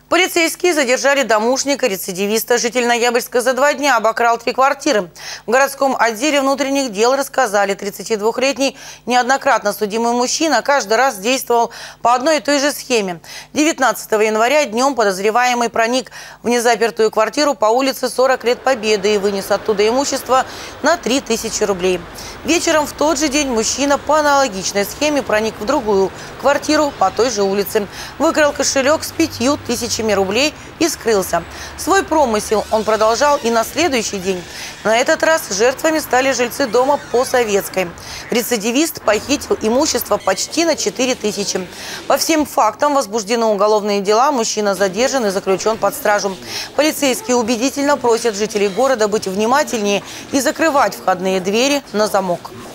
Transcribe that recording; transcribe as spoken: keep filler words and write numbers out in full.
Полицейские задержали домушника, рецидивиста. Житель Ноябрьска за два дня обокрал три квартиры. В городском отделе внутренних дел рассказали, тридцатидвухлетний неоднократно судимый мужчина каждый раз действовал по одной и той же схеме. девятнадцатого января днем подозреваемый проник в незапертую квартиру по улице сорок лет Победы и вынес оттуда имущество на три тысячи рублей. Вечером в тот же день мужчина по аналогичной схеме проник в другую квартиру по той же улице, выкрал кошелек с пятью тысячами рублей и скрылся. Свой промысел он продолжал и на следующий день. На этот раз жертвами стали жильцы дома по Советской. Рецидивист похитил имущество почти на четыре тысячи. По всем фактам возбуждены уголовные дела. Мужчина задержан и заключен под стражу. Полицейские убедительно просят жителей города быть внимательнее и закрывать входные двери на замок.